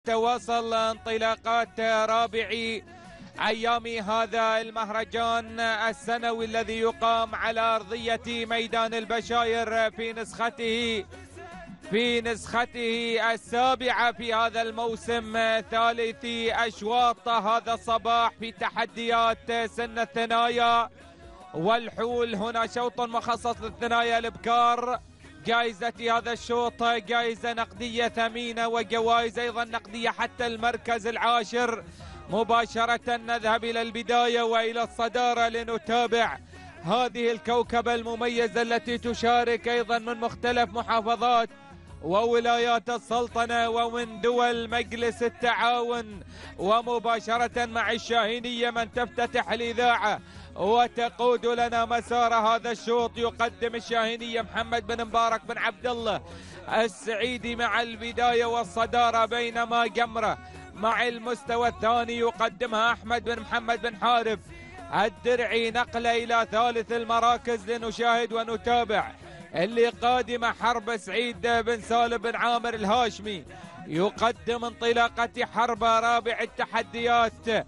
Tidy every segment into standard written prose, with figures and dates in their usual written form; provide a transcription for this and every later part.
وصل انطلاقات رابع أيام هذا المهرجان السنوي الذي يقام على أرضية ميدان البشاير في نسخته السابعة في هذا الموسم. ثالث أشواط هذا الصباح في تحديات سن الثنايا والحول. هنا شوط مخصص للثنايا الابكار. جائزة هذا الشوط جائزة نقدية ثمينة وجوائز أيضا نقدية حتى المركز العاشر. مباشرة نذهب إلى البداية وإلى الصدارة لنتابع هذه الكوكبة المميزة التي تشارك أيضا من مختلف محافظات وولايات السلطنة ومن دول مجلس التعاون، ومباشرة مع الشاهينية من تفتتح الإذاعة وتقود لنا مسار هذا الشوط. يقدم الشاهينية محمد بن مبارك بن عبد الله السعيدي مع البداية والصدارة، بينما جمرة مع المستوى الثاني يقدمها أحمد بن محمد بن حارب الدرعي. نقلة إلى ثالث المراكز لنشاهد ونتابع اللي قادمة حرب سعيد بن سالم بن عامر الهاشمي. يقدم انطلاقة حرب رابع التحديات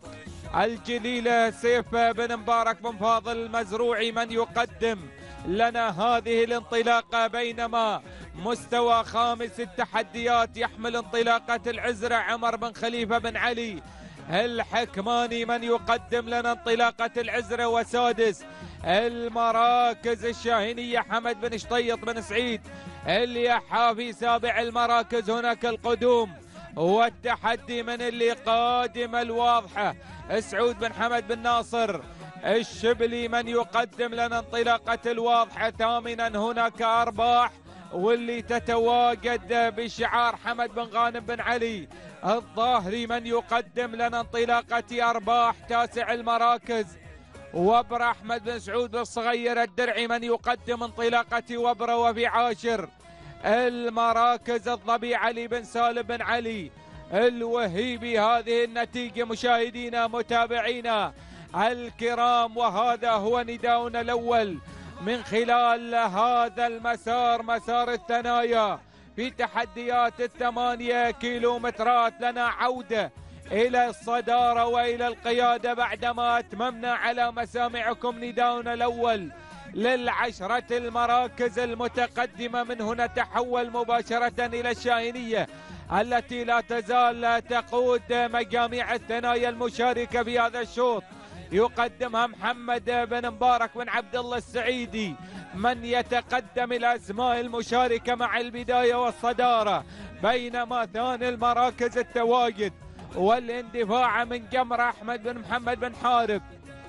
الجليلة سيف بن مبارك بن فاضل المزروعي من يقدم لنا هذه الانطلاقة، بينما مستوى خامس التحديات يحمل انطلاقة العزرة عمر بن خليفة بن علي الحكماني من يقدم لنا انطلاقة العزرة. وسادس المراكز الشاهينية حمد بن شطيط بن سعيد اليحافي. سابع المراكز هناك القدوم والتحدي من اللي قادم الواضحة سعود بن حمد بن ناصر الشبلي من يقدم لنا انطلاقة الواضحة. ثامنا هناك أرباح واللي تتواجد بشعار حمد بن غانم بن علي الظاهري من يقدم لنا انطلاقة أرباح. تاسع المراكز وبرة أحمد بن سعود بن الصغير الدرعي من يقدم انطلاقة وبرة. وفي عاشر المراكز الظبي علي بن سالم بن علي الوهيبي. هذه النتيجة مشاهدينا متابعينا الكرام، وهذا هو نداؤنا الأول من خلال هذا المسار، مسار الثنايا في تحديات ال8 كيلومترات. لنا عودة إلى الصدارة وإلى القيادة بعدما أتممنا على مسامعكم نداؤنا الأول لل10 المراكز المتقدمة. من هنا تحول مباشرة إلى الشاهينية التي لا تزال تقود مجاميع الثنايا المشاركة في هذا الشوط. يقدمها محمد بن مبارك بن عبد الله السعيدي من يتقدم الأسماء المشاركة مع البداية والصدارة، بينما ثاني المراكز التواجد والاندفاع من جمرة أحمد بن محمد بن حارب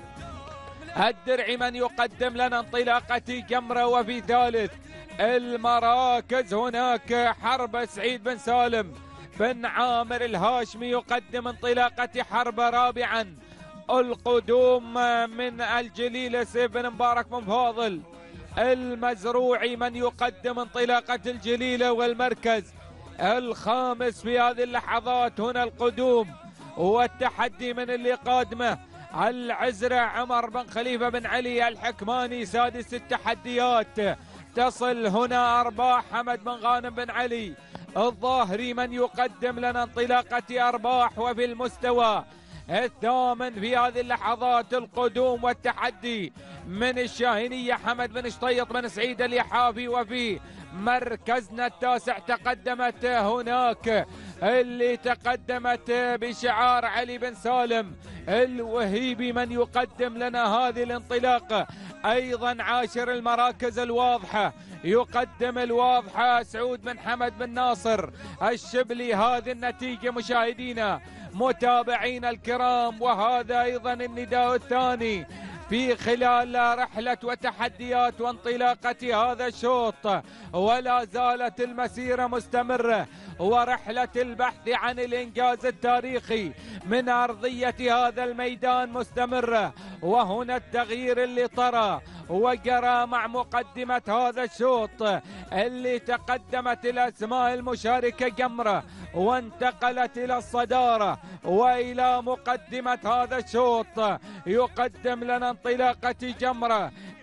الدرعي من يقدم لنا انطلاقة جمرة. وفي ثالث المراكز هناك حرب سعيد بن سالم بن عامر الهاشمي يقدم انطلاقة حرب. رابعا القدوم من الجليل سيف بن مبارك بن فاضل المزروعي من يقدم انطلاقة الجليلة. والمركز الخامس في هذه اللحظات هنا القدوم والتحدي من اللي قادمه العزرة عمر بن خليفة بن علي الحكماني. سادس التحديات تصل هنا أرباح حمد بن غانم بن علي الظاهري من يقدم لنا انطلاقة أرباح. وفي المستوى الثامن في هذه اللحظات القدوم والتحدي من الشاهينية حمد بن شطيط بن سعيد اليحافي. وفي مركزنا التاسع تقدمت هناك اللي تقدمت بشعار علي بن سالم الوهيبي من يقدم لنا هذه الانطلاقة. أيضا عاشر المراكز الواضحة يقدم الواضحة سعود بن حمد بن ناصر الشبلي. هذه النتيجة مشاهدينا متابعينا الكرام، وهذا أيضا النداء الثاني في خلال رحلة وتحديات وانطلاقة هذا الشوط. ولا زالت المسيرة مستمرة ورحلة البحث عن الإنجاز التاريخي من أرضية هذا الميدان مستمرة. وهنا التغيير اللي طرى وجرى مع مقدمة هذا الشوط اللي تقدمت الأسماء المشاركة جمرة وانتقلت إلى الصدارة وإلى مقدمة هذا الشوط. يقدم لنا انطلاقة جمرة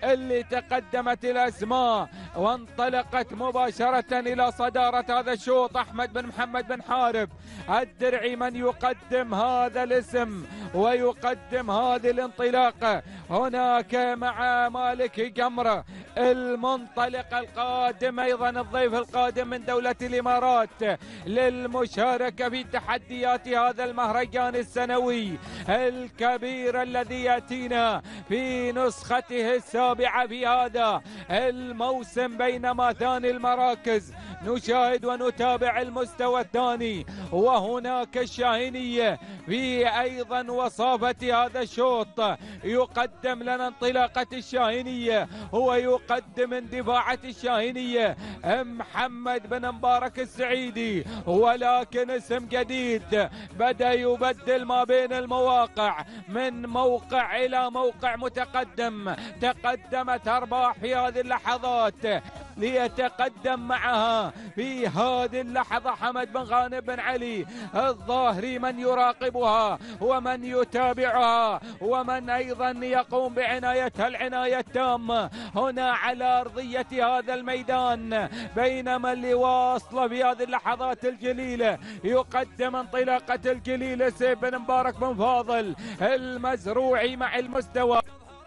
اللي تقدمت الأسماء وانطلقت مباشرة إلى صدارة هذا الشوط. أحمد بن محمد بن حارب الدرعي من يقدم هذا الاسم ويقدم هذه الانطلاقة. هناك مع مالك قمرة المنطلق القادم، أيضا الضيف القادم من دولة الإمارات للمشاركة في تحديات هذا المهرجان السنوي الكبير الذي يأتينا في نسخته السابعة في هذا الموسم. بينما ثاني المراكز نشاهد ونتابع المستوى الثاني، وهناك الشاهينية في أيضا وصافة هذا الشوط. يقدم لنا انطلاقة الشاهينية، هو يقدم اندفاعة الشاهينية محمد بن مبارك السعيدي، ولكن اسم جديد بدأ يبدل ما بين المواقع من موقع إلى موقع متقدم. تقدمت أرباح في هذه اللحظات ليتقدم معها في هذه اللحظة حمد بن غانم بن علي الظاهري من يراقبها ومن يتابعها ومن أيضا يقوم بعنايتها العناية التامة هنا على أرضية هذا الميدان. بينما اللي واصل في هذه اللحظات الجليلة يقدم انطلاقة الجليلة سيف بن مبارك بن فاضل المزروعي مع المستوى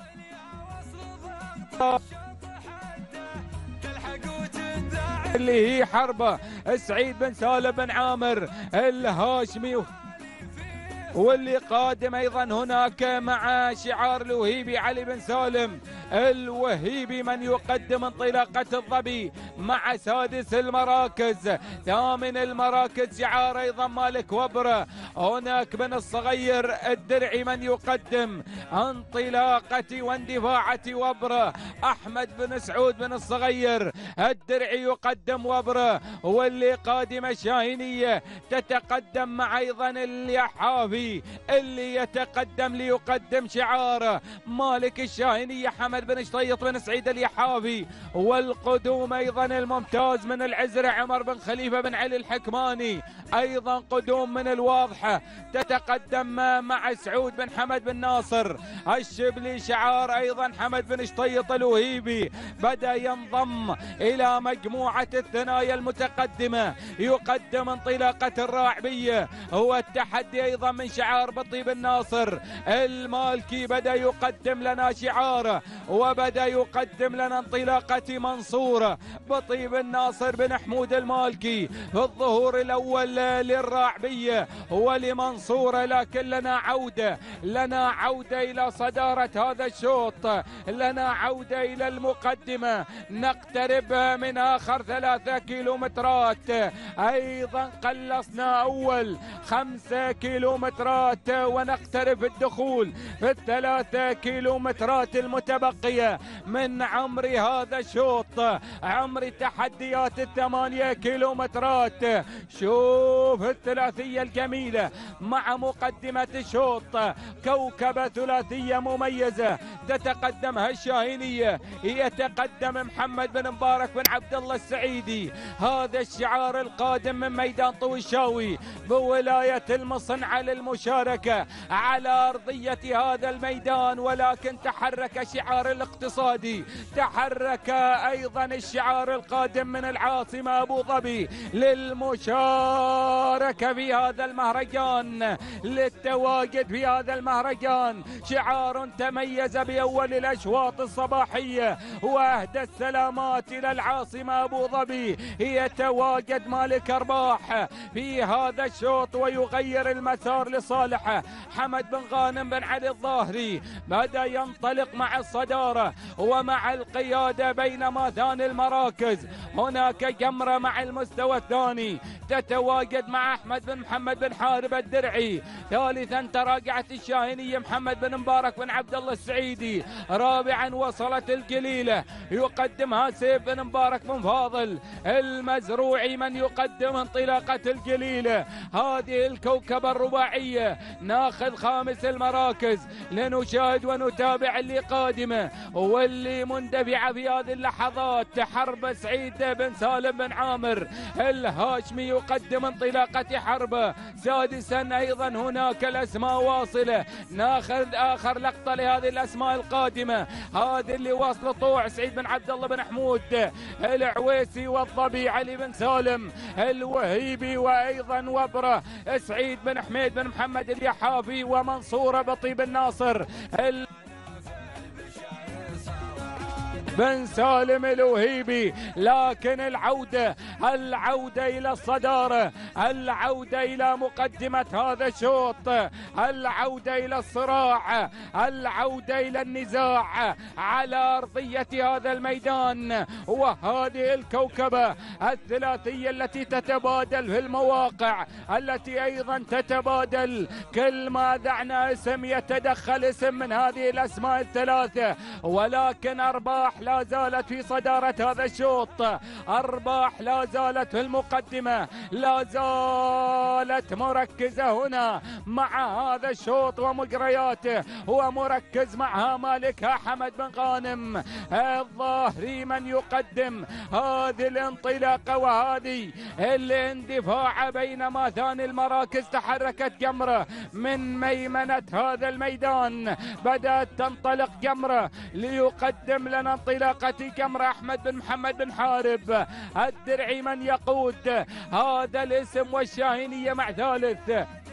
اللي هي حربة سعيد بن سالم بن عامر الهاشمي، واللي قادم ايضا هناك مع شعار الوهيبي علي بن سالم الوهيبي من يقدم انطلاقة الظبي مع سادس المراكز. ثامن المراكز شعار ايضا مالك وبره. هناك بن الصغير الدرعي من يقدم انطلاقة واندفاعة وبره. احمد بن سعود بن الصغير الدرعي يقدم وبره، واللي قادم الشاهينية تتقدم مع ايضا اليحافي اللي يتقدم ليقدم شعار مالك الشاهينية حمد بن شطيط بن سعيد اليحافي. والقدوم ايضا الممتاز من العزرة عمر بن خليفة بن علي الحكماني، ايضا قدوم من الواضحة تتقدم مع سعود بن حمد بن ناصر الشبلي شعار ايضا حمد بن شطيط الوهيبي. بدأ ينضم الى مجموعة الثنايا المتقدمة، يقدم انطلاقة الراعبية. هو التحدي ايضا من شعار بطيب الناصر المالكي، بدأ يقدم لنا شعاره وبدأ يقدم لنا انطلاقة منصورة بطيب الناصر بن حمود المالكي في الظهور الأول للراعبية ولمنصورة. لكن لنا عودة إلى صدارة هذا الشوط، لنا عودة إلى المقدمة. نقترب من آخر 3 كيلومترات، أيضا قلصنا أول 5 كيلومترات ونقترب الدخول في 3 كيلومترات المتبقية من عمر هذا الشوط، عمر تحديات 8 كيلومترات. شوف الثلاثية الجميلة مع مقدمة الشوط، كوكبة ثلاثية مميزة تتقدمها الشاهينية، يتقدم محمد بن مبارك بن عبد الله السعيدي. هذا الشعار القادم من ميدان طويشاوي بولاية المصنعة للمشاركة على أرضية هذا الميدان. ولكن تحرك الشعار الاقتصادي، تحرك أيضا الشعار القادم من العاصمة أبو ظبي للمشاركة في هذا المهرجان، للتواجد في هذا المهرجان. شعار تميز بأول الأشواط الصباحية وأهدى السلامات إلى العاصمة أبو ظبي. يتواجد مالك أرباح في هذا الشوط ويغير المسار لصالح حمد بن غانم بن علي الظاهري. بدأ ينطلق مع الصدارة ومع القيادة. بينما ثاني المراكز هناك جمرة مع المستوى الثاني تتواجد مع أحمد بن محمد بن حارب الدرعي. ثالثا تراجعت الشاهينية محمد بن مبارك بن عبد الله السعيدي. رابعا وصلت الجليلة يقدمها سيف بن مبارك بن فاضل المزروعي من يقدم انطلاقة الجليلة. هذه الكوكبة الرباعية ناخذ 5 المراكز لنشاهد ونتابع اللي قادمة واللي مندفعة في هذه اللحظات. حرب سعيد بن سالم بن عامر الهاشمي يقدم انطلاقة حربة. سادس سادسا أيضا هناك الأسماء واصلة. ناخذ آخر لقطة لهذه الأسماء القادمة، هذه اللي واصلة طوع سعيد بن عبد الله بن حمود، العويسي والظبي علي بن سالم، الوهيبي وأيضا وبرة سعيد بن حميد بن محمد اليحافي، ومنصورة بطيب الناصر بن سالم الوهيبي. لكن العودة إلى الصدارة، العودة إلى مقدمة هذا الشوط، العودة إلى الصراع، العودة إلى النزاع على أرضية هذا الميدان. وهذه الكوكبة الثلاثية التي تتبادل في المواقع، التي أيضا تتبادل كل ما دعنا اسم يتدخل اسم من هذه الأسماء الثلاثة. ولكن أرباح لا زالت في صدارة هذا الشوط، أرباح لا زالت في المقدمة، لا زالت مركزة هنا مع هذا الشوط ومجرياته، ومركز معها مالكها حمد بن غانم الظاهري من يقدم هذه الانطلاقة وهذه الاندفاع. بينما ثاني المراكز تحركت جمرة من ميمنة هذا الميدان، بدأت تنطلق جمرة ليقدم لنا انطلاقة جمرة أحمد بن محمد بن حارب الدرعي من يقود هذا الاسم، والشاهينية مع ثالث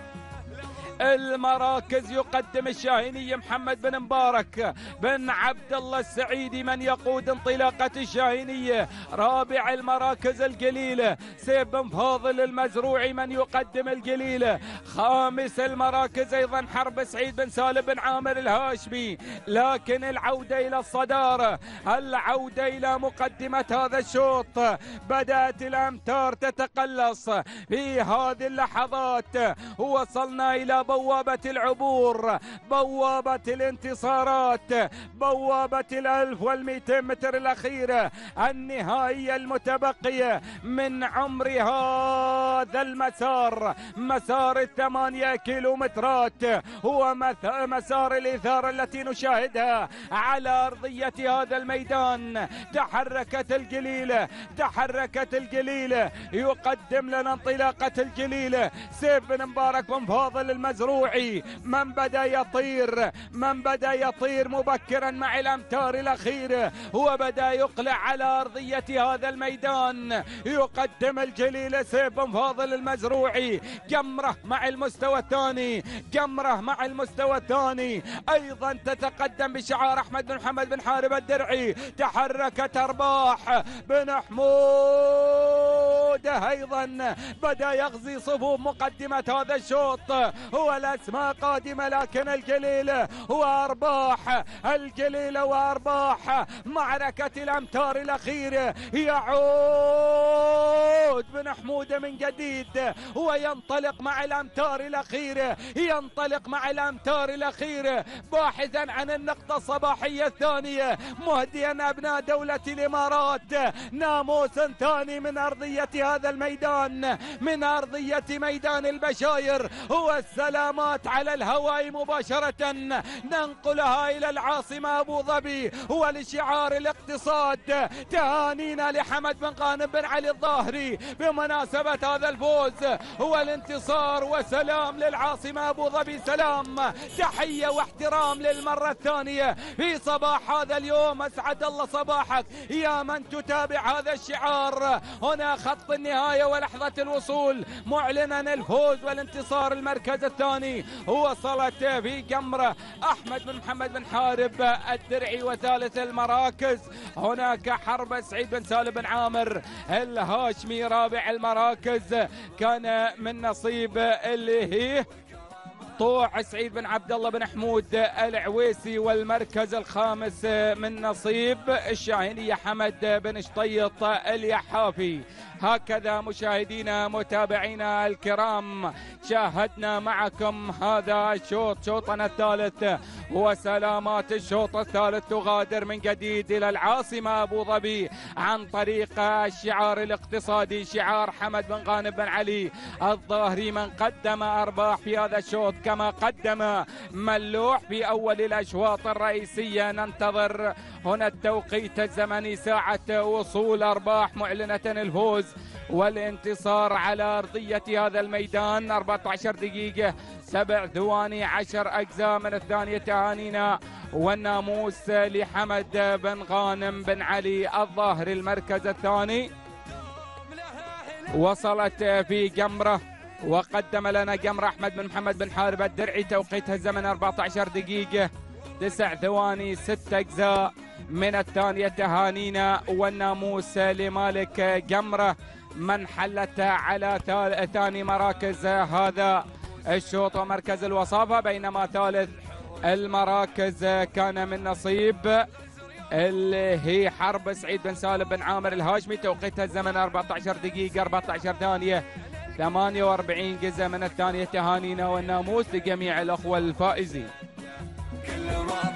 المراكز يقدم الشاهينية محمد بن مبارك بن عبد الله السعيدي من يقود انطلاقة الشاهينية. رابع المراكز القليلة سيف بن فاضل المزروعي من يقدم القليلة. خامس المراكز أيضا حرب سعيد بن سالم بن عامر الهاشمي. لكن العودة إلى الصدارة، العودة إلى مقدمة هذا الشوط، بدأت الأمتار تتقلص في هذه اللحظات. وصلنا إلى بوابة العبور، بوابة الانتصارات، بوابة 1200 متر الأخيرة النهائية المتبقية من عمر هذا المسار، مسار 8 كيلومترات. هو مسار الإثارة التي نشاهدها على أرضية هذا الميدان. تحركت القليلة، تحركت القليلة، يقدم لنا انطلاقة القليلة سيف بن مبارك بن فاضل المزروعي من بدأ يطير، من بدأ يطير مبكرا مع الأمتار الأخيرة. هو بدأ يقلع على أرضية هذا الميدان. يقدم الجليل سيف بن فاضل المزروعي. جمرة مع المستوى الثاني، جمرة مع المستوى الثاني أيضا تتقدم بشعار أحمد بن محمد بن حارب الدرعي. تحركت أرباح بن حمود أيضا بدأ يغزي صفوف مقدمة هذا الشوط. هو الأسماء قادمة، لكن القليلة وأرباح، القليلة وأرباح معركة الأمتار الأخيرة. يعود بن حمود من جديد وينطلق مع الأمتار الأخيرة، ينطلق مع الأمتار الأخيرة باحثا عن النقطة الصباحية الثانية، مهديا أبناء دولة الإمارات ناموس ثاني من أرضية هذا الميدان، من أرضية ميدان البشاير. هو السلامات على الهواء مباشرة ننقلها إلى العاصمة أبو ظبي ولشعار الاقتصاد. تهانينا لحمد بن غانم بن علي الظاهري بمناسبة هذا الفوز والانتصار، وسلام للعاصمة أبو ظبي. سلام، تحية واحترام للمرة الثانية في صباح هذا اليوم. أسعد الله صباحك يا من تتابع هذا الشعار. هنا خط النهاية ولحظة الوصول معلنا الفوز والانتصار. المركز الثاني وصلت في جمرة أحمد بن محمد بن حارب الدرعي. وثالث المراكز هناك حرب سعيد بن سالم بن عامر الهاشمي. رابع المراكز كان من نصيب اللي هي طوع سعيد بن عبد الله بن حمود العويسي. والمركز الخامس من نصيب الشاهينية حمد بن شطيط اليحافي. هكذا مشاهدينا متابعينا الكرام شاهدنا معكم هذا الشوط، شوطنا الثالث، وسلامات الشوط الثالث تغادر من جديد إلى العاصمة أبو ظبي عن طريق الشعار الاقتصادي، شعار حمد بن غانم بن علي الظاهري من قدم أرباح في هذا الشوط كما قدم ملوح في أول الأشواط الرئيسية. ننتظر هنا التوقيت الزمني ساعة وصول أرباح معلنة الفوز والانتصار على أرضية هذا الميدان. 14 دقيقة 7 ثواني 10 أجزاء من الثانية. تهانينا والناموس لحمد بن غانم بن علي الظاهري المركز الثاني. وصلت في جمرة وقدم لنا جمرة أحمد بن محمد بن حارب الدرعي، توقيتها الزمن 14 دقيقة 9 ثواني 6 أجزاء من الثانية. تهانينا والناموس لمالك جمرة من حلت على ثاني مراكز هذا الشوط ومركز الوصافة، بينما ثالث المراكز كان من نصيب اللي هي حرب سعيد بن سالم بن عامر الهاشمي، توقيتها الزمن 14 دقيقة 14 ثانية 48 جزء من الثانية. تهانينا والناموس لجميع الأخوة الفائزين.